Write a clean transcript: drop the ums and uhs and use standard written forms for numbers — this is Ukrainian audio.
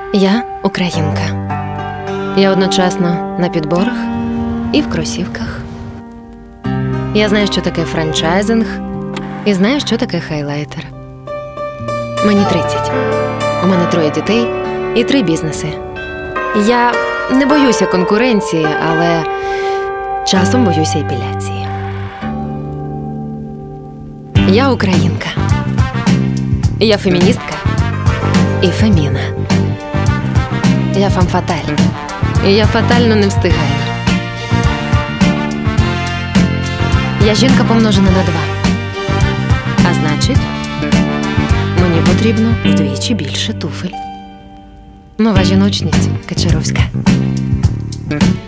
Я українка. Я одночасно на підборах і в кросівках. Я знаю, що таке франчайзинг, і знаю, що таке хайлайтер. Мені 30. У мене 3 дітей і 3 бізнеси. Я не боюся конкуренції, але часом боюся епіляції. Я українка. Я феміністка і феміна. Я фам-фаталь. І я фатально не встигаю. Я жінка помножена на 2. А значить, мені потрібно вдвічі більше туфель. Нова жіночність Качаровська.